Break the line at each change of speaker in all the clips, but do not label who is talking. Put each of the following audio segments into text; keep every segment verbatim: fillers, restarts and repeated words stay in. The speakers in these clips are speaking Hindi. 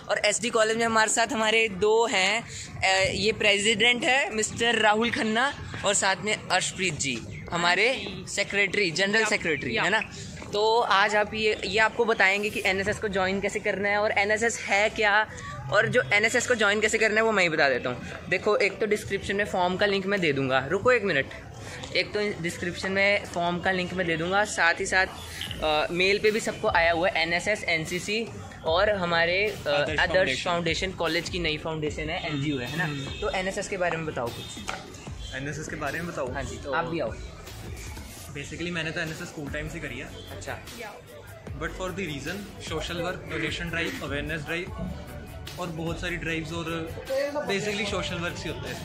और एसडी कॉलेज में हमारे साथ हमारे दो हैं, ये प्रेसिडेंट है मिस्टर राहुल खन्ना और साथ में अर्शप्रीत जी हमारे सेक्रेटरी, जनरल सेक्रेटरी है ना। तो आज आप ये ये आपको बताएंगे कि एनएसएस को ज्वाइन कैसे करना है और एनएसएस है क्या, और जो एनएसएस को ज्वाइन कैसे करना है वो मैं ही बता देता हूँ। देखो, एक तो डिस्क्रिप्शन में फॉर्म का लिंक मैं दे दूँगा, रुको एक मिनट, एक तो डिस्क्रिप्शन में फॉर्म का लिंक मैं दे दूँगा, साथ ही साथ आ, मेल पे भी सबको आया हुआ है एनएसएस, एनसीसी और हमारे आदर्श फाउंडेशन कॉलेज की नई फाउंडेशन है, एनजीओ है ना। तो एनएसएस के बारे में बताओ कुछ।
एनएसएस के बारे में बताओ?
हाँ जी, तो आप भी आओ।
बेसिकली मैंने तो एनएसएस स्कूल टाइम से करी है।
अच्छा।
But for the reason social work, donation drive, awareness drive और बहुत सारी ड्राइव्स, और बेसिकली सोशल वर्क ही होता है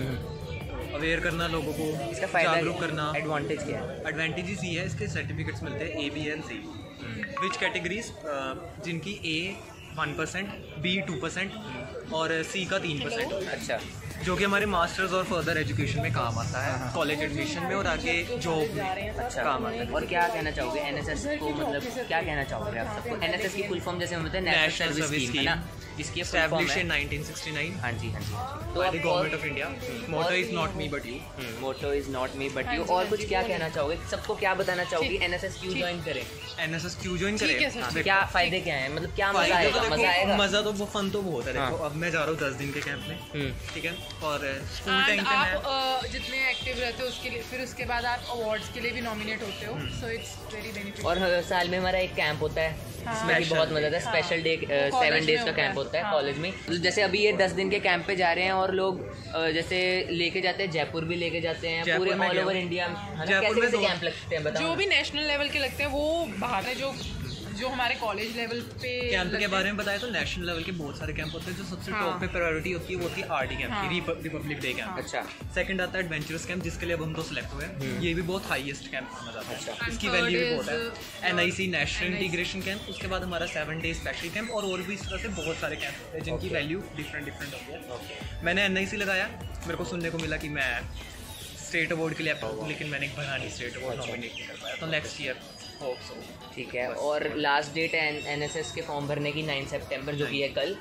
इसमें। अवेयर करना लोगों को,
इसका फायदा,
जागरूक करना।
एडवांटेज क्या है?
एडवांटेजेस ये है, इसके सर्टिफिकेट्स मिलते हैं A, B and C. Which categories? जिनकी A one percent, B two percent और सी का तीन परसेंट।
अच्छा।
जो कि हमारे मास्टर्स और फर्दर एजुकेशन में काम आता है, कॉलेज एडमिशन में और आगे जॉब में
अच्छा
काम आता है।
और क्या कहना चाहोगे एनएसएस को, मतलब क्या कहना चाहोगे आप सबको? एनएसएस की फुल फॉर्म जैसे हम बताते हैं नेशनल सर्विस स्कीम है ना, इसकी
establish in nineteen sixty nine.
हाँ जी, हाँ जी।
तो government of India. Motto is not me but you.
Motto is not me but you. और कुछ क्या कहना चाहोगे, सबको क्या बताना चाहोगे एनएसएस क्यों ज्वाइन करें?
एनएसएस क्यों ज्वाइन करें?
क्या फायदे क्या हैं, मतलब क्या मजा आएगा? मजा आएगा,
मजा तो वो फन तो बहुत है। देखो, अब मैं जा रहा हूँ दस दिन के कैंप में, ठीक है, और स्कूल टाइम पे
आप जितने एक्टिव रहते हो उसके लिए, फिर उसके बाद आप अवार्ड्स के लिए भी नॉमिनेट होते हो, सो इट्स वेरी बेनिफिशियल।
और साल में हमारा एक कैंप होता है, इसमें भी बहुत मजा आता है। स्पेशल डे सेवन डेज का कैंप होता है कॉलेज में। जैसे अभी ये दस दिन के कैंप पे जा रहे हैं और लोग जैसे लेके जाते हैं, जयपुर भी लेके जाते हैं, पूरे ऑल ओवर इंडिया। कैसे कैसे कैंप लगते हैं बताओ?
जो भी नेशनल लेवल के लगते हैं वो बाहर है, जो जो हमारे कॉलेज लेवल पे
कैंप के बारे में बताया तो नेशनल लेवल के बहुत सारे कैंप होते हैं। जो सबसे टॉप पे प्रायोरिटी होती है वो होती है आरडी कैंप की, रिपब्लिक डे कैंप।
अच्छा।
सेकंड आता है एडवेंचरस कैंप, जिसके लिए अब हम तो सिलेक्ट हुए हैं। ये भी बहुत हाईएस्ट कैंप माना जाता है, इसकी वैल्यू भी बहुत है। एनआईसी नेशनल इंटीग्रेशन कैंप, उसके बाद हमारा सेवन डे स्पेशल कैंप, और और भी इस तरह से बहुत सारे कैंप होते हैं जिनकी वैल्यू डिफरेंट डिफरेंट होती है। मैंने एनआईसी लगाया, मेरे को सुनने को मिला कि मैं स्टेट अवार्ड के लिए अप्लाई हूँ, लेकिन मैंने बना नहीं स्टेट अवार्ड नॉमिनेट नहीं कर पाया, तो नेक्स्ट ईयर होप सो।
ठीक है। और लास्ट डेट है एनएसएस के फॉर्म भरने की नाइन सितंबर, जो कि है कल,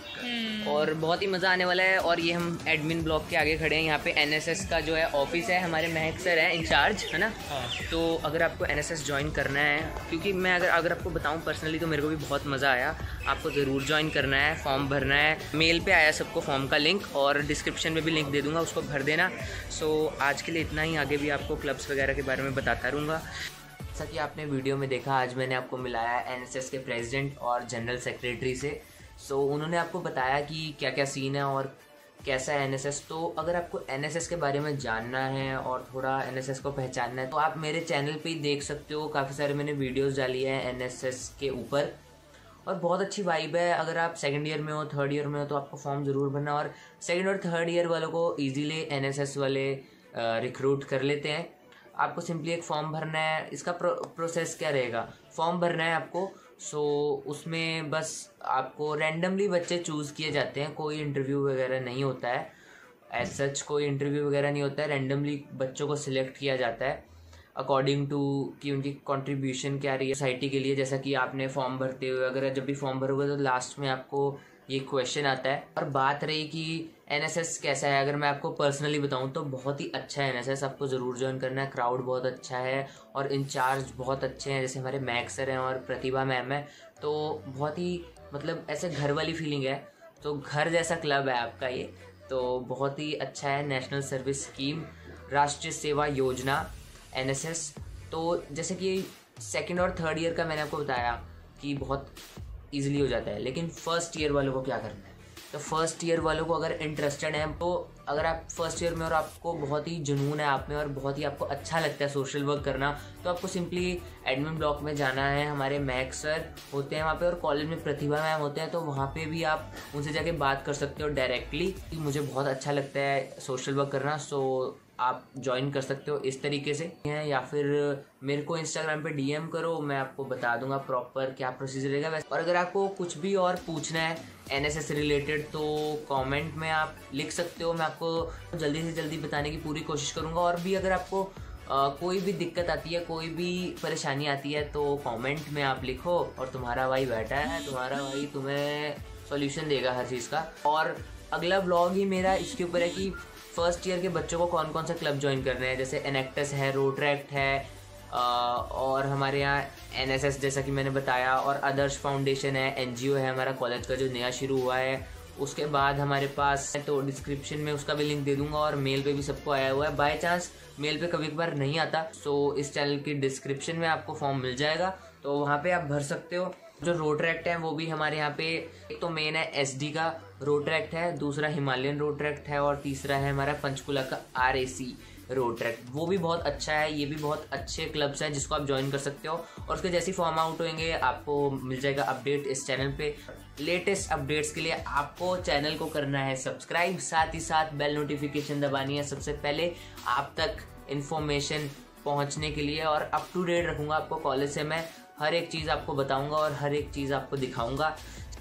और बहुत ही मज़ा आने वाला है। और ये हम एडमिन ब्लॉक के आगे खड़े हैं, यहाँ पे एनएसएस का जो है ऑफिस है, हमारे महक सर हैं इंचार्ज, है ना। तो अगर आपको एनएसएस ज्वाइन करना है, क्योंकि मैं अगर अगर आपको बताऊँ पर्सनली तो मेरे को भी बहुत मज़ा आया, आपको ज़रूर ज्वाइन करना है, फॉर्म भरना है। मेल पे आया सबको फॉर्म का लिंक, और डिस्क्रिप्शन में भी लिंक दे दूँगा, उसको भर देना। सो आज के लिए इतना ही, आगे भी आपको क्लब्स वगैरह के बारे में बताता रहूँगा। जैसा कि आपने वीडियो में देखा, आज मैंने आपको मिलाया एनएसएस के प्रेसिडेंट और जनरल सेक्रेटरी से। सो उन्होंने आपको बताया कि क्या क्या सीन है और कैसा है एनएसएस। तो अगर आपको एनएसएस के बारे में जानना है और थोड़ा एनएसएस को पहचानना है तो आप मेरे चैनल पे ही देख सकते हो, काफ़ी सारे मैंने वीडियोस डाली हैं एनएसएस के ऊपर, और बहुत अच्छी वाइब है। अगर आप सेकंड ईयर में हो, थर्ड ईयर में हो, तो आपको फॉर्म ज़रूर भरना। और सेकंड और थर्ड ईयर वालों को ईजीली एनएसएस वाले रिक्रूट कर लेते हैं। आपको सिंपली एक फॉर्म भरना है। इसका प्रो, प्रोसेस क्या रहेगा, फॉर्म भरना है आपको। सो उसमें बस आपको रैंडमली बच्चे चूज़ किए जाते हैं, कोई इंटरव्यू वगैरह नहीं होता है, एज सच कोई इंटरव्यू वगैरह नहीं होता है। रैंडमली बच्चों को सिलेक्ट किया जाता है अकॉर्डिंग टू कि उनकी कंट्रीब्यूशन क्या रही है सोसाइटी के लिए। जैसा कि आपने फॉर्म भरते हुए, अगर जब भी फॉर्म भरोगे तो लास्ट में आपको ये क्वेश्चन आता है। और बात रही कि एनएसएस कैसा है, अगर मैं आपको पर्सनली बताऊं तो बहुत ही अच्छा है एनएसएस, आपको ज़रूर ज्वाइन करना है। क्राउड बहुत अच्छा है और इंचार्ज बहुत अच्छे हैं, जैसे हमारे मैक्स सर हैं और प्रतिभा मैम है। तो बहुत ही मतलब ऐसे घर वाली फीलिंग है, तो घर जैसा क्लब है आपका ये, तो बहुत ही अच्छा है। नेशनल सर्विस स्कीम, राष्ट्रीय सेवा योजना, एनएसएस। तो जैसे कि सेकंड और थर्ड ईयर का मैंने आपको बताया कि बहुत ईजिली हो जाता है, लेकिन फर्स्ट ईयर वालों को क्या करना है, तो फर्स्ट ईयर वालों को अगर इंटरेस्टेड है, तो अगर आप फर्स्ट ईयर में और आपको बहुत ही जुनून है आप में और बहुत ही आपको अच्छा लगता है सोशल वर्क करना, तो आपको सिंपली एडमिन ब्लॉक में जाना है। हमारे मैक सर होते हैं वहाँ पे और कॉलेज में प्रतिभा मैम होते हैं, तो वहाँ पे भी आप उनसे जाके बात कर सकते हो डायरेक्टली। मुझे बहुत अच्छा लगता है सोशल वर्क करना, सो आप ज्वाइन कर सकते हो इस तरीके से, या फिर मेरे को इंस्टाग्राम पे डीएम करो, मैं आपको बता दूंगा प्रॉपर क्या प्रोसीजर रहेगा। वैसे और अगर आपको कुछ भी और पूछना है एनएसएस से रिलेटेड तो कमेंट में आप लिख सकते हो, मैं आपको जल्दी से जल्दी बताने की पूरी कोशिश करूंगा। और भी अगर आपको आ, कोई भी दिक्कत आती है, कोई भी परेशानी आती है, तो कमेंट में आप लिखो और तुम्हारा भाई बैठा है, तुम्हारा भाई तुम्हें सॉल्यूशन देगा हर चीज़ का। और अगला ब्लॉग ही मेरा इसके ऊपर है कि फर्स्ट ईयर के बच्चों को कौन कौन सा क्लब ज्वाइन करना है, जैसे एनेक्टस है, रोट्रैक्ट है, और हमारे यहाँ एनएसएस जैसा कि मैंने बताया, और आदर्श फाउंडेशन है, एनजीओ है हमारा कॉलेज का जो नया शुरू हुआ है। उसके बाद हमारे पास तो डिस्क्रिप्शन में उसका भी लिंक दे दूंगा, और मेल पे भी सबको आया हुआ है। बाय चांस मेल पे कभी कभार नहीं आता, सो इस चैनल की डिस्क्रिप्शन में आपको फॉर्म मिल जाएगा, तो वहाँ पे आप भर सकते हो। जो रोट्रैक्ट है वो भी हमारे यहाँ पे एक तो मेन है एसडी का रोट्रैक्ट है, दूसरा हिमालयन रोट्रैक्ट है, और तीसरा है हमारा पंचकुला का आरएसी रोट्रैक्ट। वो भी बहुत अच्छा है, ये भी बहुत अच्छे क्लब्स हैं जिसको आप ज्वाइन कर सकते हो। और उसके जैसे फॉर्म आउट होंगे आपको मिल जाएगा अपडेट इस चैनल पे। लेटेस्ट अपडेट्स के लिए आपको चैनल को करना है सब्सक्राइब, साथ ही साथ बेल नोटिफिकेशन दबानी है सबसे पहले आप तक इन्फॉर्मेशन पहुंचने के लिए। और अप टू डेट रखूंगा आपको कॉलेज से, मैं हर एक चीज़ आपको बताऊंगा और हर एक चीज़ आपको दिखाऊंगा।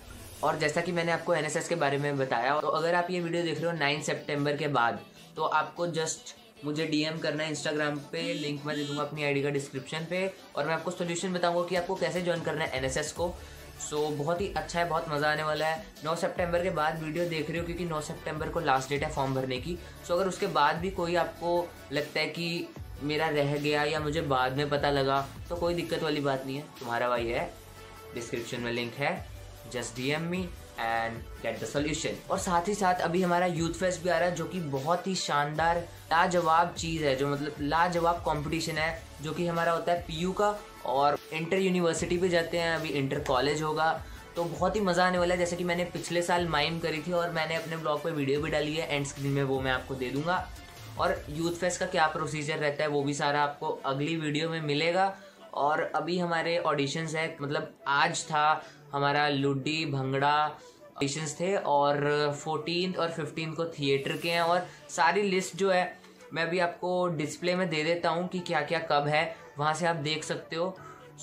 और जैसा कि मैंने आपको एनएसएस के बारे में बताया, तो अगर आप ये वीडियो देख रहे हो नाइन सितंबर के बाद, तो आपको जस्ट मुझे डीएम करना है इंस्टाग्राम पे, लिंक मैं दे दूंगा अपनी आईडी का डिस्क्रिप्शन पे, और मैं आपको सोल्यूशन बताऊंगा कि आपको कैसे ज्वाइन करना है एनएसएस को। सो so, बहुत ही अच्छा है, बहुत मज़ा आने वाला है। नौ सितंबर के बाद वीडियो देख रहे हो क्योंकि नौ सितंबर को लास्ट डेट है फॉर्म भरने की। सो so, अगर उसके बाद भी कोई आपको लगता है कि मेरा रह गया या मुझे बाद में पता लगा, तो कोई दिक्कत वाली बात नहीं है, तुम्हारा भाई है, डिस्क्रिप्शन में लिंक है, just DM me and get the solution. और साथ ही साथ अभी हमारा यूथ फेस्ट भी आ रहा है, जो कि बहुत ही शानदार लाजवाब चीज़ है, जो मतलब लाजवाब कंपटीशन है, जो कि हमारा होता है पीयू का, और इंटर यूनिवर्सिटी पे जाते हैं, अभी इंटर कॉलेज होगा, तो बहुत ही मज़ा आने वाला है। जैसे कि मैंने पिछले साल माइम करी थी, और मैंने अपने ब्लॉग पे वीडियो भी डाली है, एंड स्क्रीन में वो मैं आपको दे दूंगा। और यूथ फेस्ट का क्या प्रोसीजर रहता है वो भी सारा आपको अगली वीडियो में मिलेगा। और अभी हमारे ऑडिशंस है, मतलब आज था हमारा लुड्डी भंगड़ा ऑडिशंस थे, और फोर्टीन और फिफ्टीन को थिएटर के हैं, और सारी लिस्ट जो है मैं अभी आपको डिस्प्ले में दे देता हूँ कि क्या क्या कब है, वहाँ से आप देख सकते हो।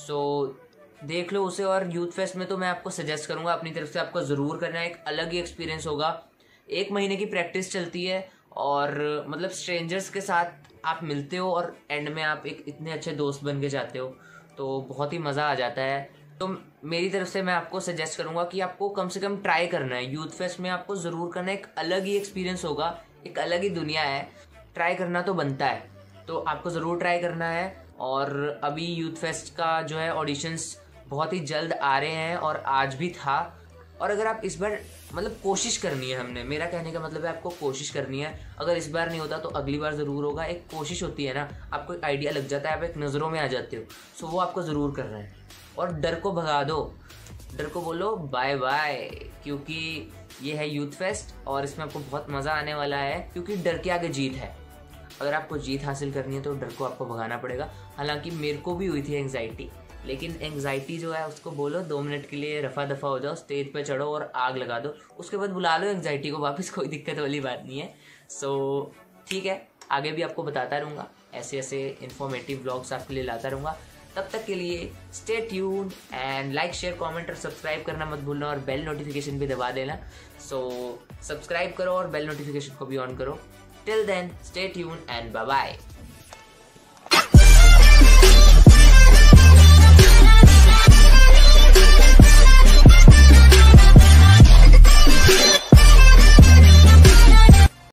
सो देख लो उसे। और यूथ फेस्ट में तो मैं आपको सजेस्ट करूँगा अपनी तरफ से आपको ज़रूर करना है, एक अलग ही एक्सपीरियंस होगा। एक महीने की प्रैक्टिस चलती है, और मतलब स्ट्रेंजर्स के साथ आप मिलते हो, और एंड में आप एक इतने अच्छे दोस्त बन के जाते हो, तो बहुत ही मज़ा आ जाता है। तो मेरी तरफ से मैं आपको सजेस्ट करूँगा कि आपको कम से कम ट्राई करना है, यूथ फेस्ट में आपको ज़रूर करना है, एक अलग ही एक्सपीरियंस होगा, एक अलग ही दुनिया है, ट्राई करना तो बनता है, तो आपको ज़रूर ट्राई करना है। और अभी यूथ फेस्ट का जो है ऑडिशंस बहुत ही जल्द आ रहे हैं, और आज भी था। और अगर आप इस बार मतलब कोशिश करनी है, हमने मेरा कहने का मतलब है आपको कोशिश करनी है, अगर इस बार नहीं होता तो अगली बार ज़रूर होगा। एक कोशिश होती है ना, आपको एक आइडिया लग जाता है, आप एक नज़रों में आ जाते हो, सो वो आपको ज़रूर करना है। और डर को भगा दो, डर को बोलो बाय बाय, क्योंकि ये है यूथ फेस्ट, और इसमें आपको बहुत मज़ा आने वाला है, क्योंकि डर के आगे जीत है। अगर आपको जीत हासिल करनी है तो डर को आपको भगाना पड़ेगा। हालांकि मेरे को भी हुई थी एंग्जाइटी, लेकिन एंग्जाइटी जो है उसको बोलो दो मिनट के लिए रफा दफा हो जाओ, स्टेज पे चढ़ो और आग लगा दो, उसके बाद बुला लो एंग्जाइटी को वापस, कोई दिक्कत वाली बात नहीं है। सो ठीक है, आगे भी आपको बताता रहूँगा, ऐसे ऐसे इन्फॉर्मेटिव ब्लॉग्स आपके लिए लाता रहूँगा। तब तक के लिए stay tuned and like share comment और सब्सक्राइब करना मत भूलना, और बेल नोटिफिकेशन भी दबा देना। सो सब्सक्राइब करो और बेल नोटिफिकेशन को भी ऑन करो। Till then stay tuned and bye bye.